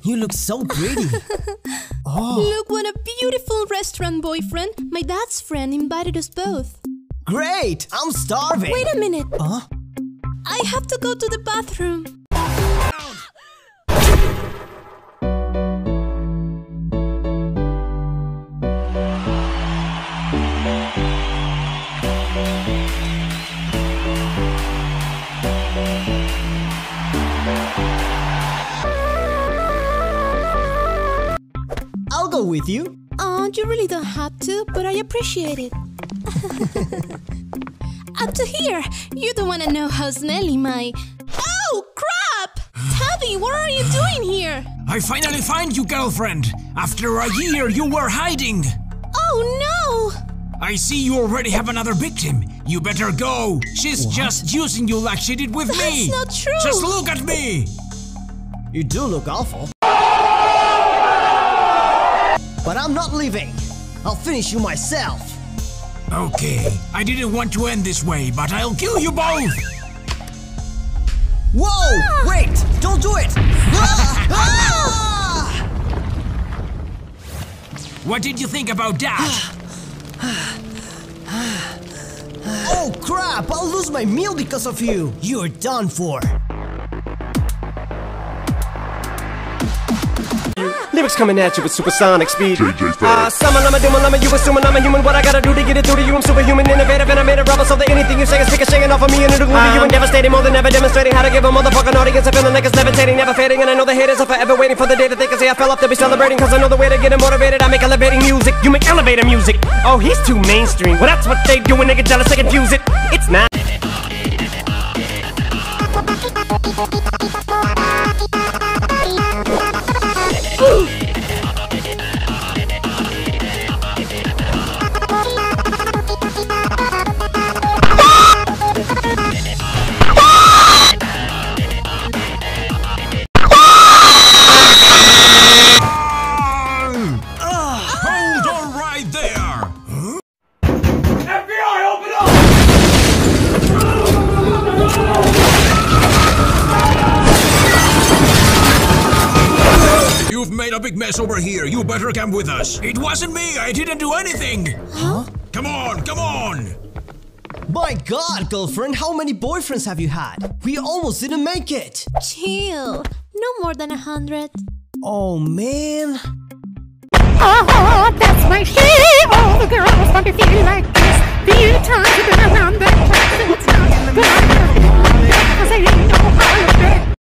you look so pretty. Oh. Look what a beautiful restaurant, boyfriend. My dad's friend invited us both. Great! I'm starving. Wait a minute. Huh? I have to go to the bathroom. I'll go with you. Oh, you really don't have to, but I appreciate it. Up to here! You don't want to know how smelly my... Oh, crap! Tabi, what are you doing here? I finally find you, girlfriend! After a year, you were hiding! Oh, no! I see you already have another victim. You better go. She's just using you like she did with me. That's not true. Just look at me. You do look awful. But I'm not leaving. I'll finish you myself. Okay, I didn't want to end this way, but I'll kill you both. Whoa! Wait! Don't do it! What did you think about that? Oh crap! I'll lose my meal because of you! You're done for! Lyrics coming at you with supersonic speed. Summon, I'm a doom, I'm a you assuming I'm a human. What I gotta do to get it through to you? I'm superhuman, innovative, and I made a rubber so that anything you say is shaking off of me and it'll glue to you and devastating. More than ever demonstrating how to give a motherfucking audience a feeling like it's levitating, never fading. And I know the haters are forever waiting for the day that they can say I fell off to be celebrating. Cause I know the way to get them motivated. I make elevating music, you make elevator music. Oh, he's too mainstream. Well, that's what they do when they get jealous, they confuse it. It's not. Hold on right there. FBI, open up! You've made a big mess over here. You better come with us. It wasn't me. I didn't do anything. Huh? Come on, come on. My god, girlfriend, how many boyfriends have you had? We almost didn't make it! Chill. No more than 100. Oh man... Oh, that's my shit. All the girls want to feel like this. The times you've been around that place, it's not in the middle. 'Cause I